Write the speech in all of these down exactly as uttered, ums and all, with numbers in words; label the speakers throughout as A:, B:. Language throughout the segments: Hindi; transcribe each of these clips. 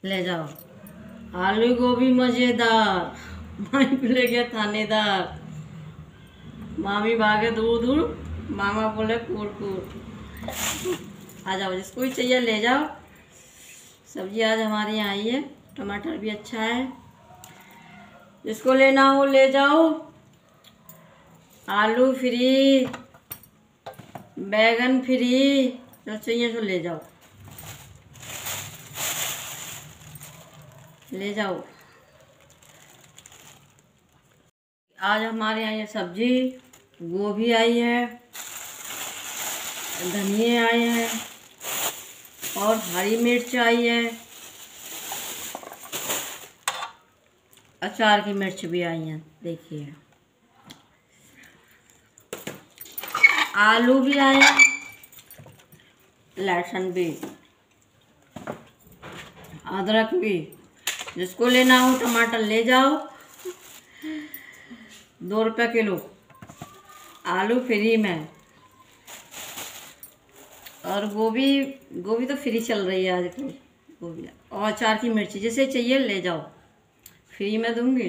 A: ले जाओ। आलू गोभी मजेदार, मामी को ले गया थानेदार। मामी भागे दूर दूर, मामा बोले कूड़ कूड़। आ जाओ, जिसको भी चाहिए ले जाओ। सब्जी आज हमारे यहाँ आई है, टमाटर भी अच्छा है, जिसको लेना हो ले जाओ। आलू फ्री, बैगन फ्री, जो चाहिए तो ले जाओ, ले जाओ। आज हमारे यहाँ ये सब्जी गोभी आई है, धनिए आए हैं और हरी मिर्च आई है, अचार की मिर्च भी आई है। देखिए आलू भी आए हैं, लहसुन भी, अदरक भी। जिसको लेना हो टमाटर ले जाओ, दो रुपये किलो। आलू फ्री में, और गोभी गोभी तो फ्री चल रही है आजकल। गोभी और अचार की मिर्ची, जिसे चाहिए ले जाओ, फ्री में दूंगी।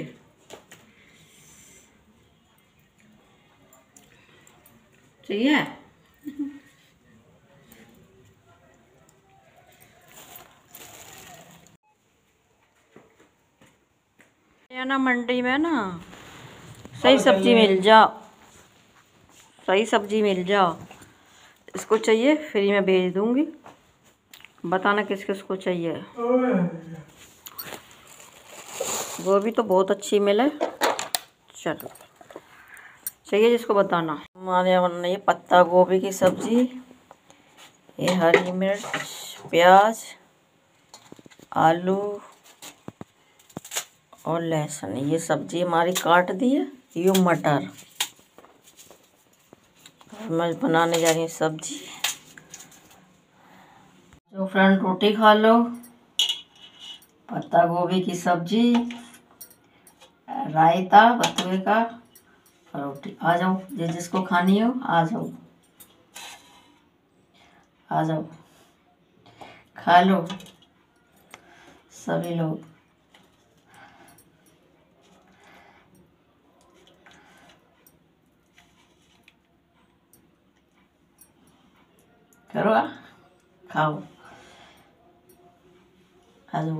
A: चाहिए ना मंडी में ना सही सब्जी मिल जाओ, सही सब्जी मिल जाओ। इसको चाहिए फ्री में भेज दूंगी, बताना किस किस को चाहिए। गोभी तो बहुत अच्छी मिले, चलो चाहिए जिसको बताना। हमारे यहाँ ये पत्ता गोभी की सब्जी, ये हरी मिर्च, प्याज, आलू और लहसुन, ये सब्जी हमारी काट दी है। ये मटर, मैं बनाने जा रही हूँ सब्जी। जो फ्रेंड रोटी खा लो, पत्ता गोभी की सब्जी, रायता बथुए का, रोटी। आ जाओ, जिस जिसको खानी हो आ जाओ, आ जाओ, खा लो सभी लोग। करो, खाओ, आ जाओ।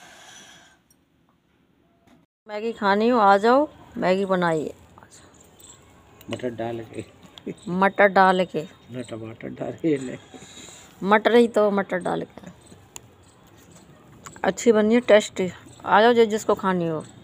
A: मैगी खानी हो आ जाओ, मैगी बनाइए।
B: मटर डाल के,
A: मटर डाल के,
B: ना टमाटर डाल के,
A: मटर ही तो मटर डाल के अच्छी बनी है, टेस्टी। आ जाओ जिस जिसको खानी हो।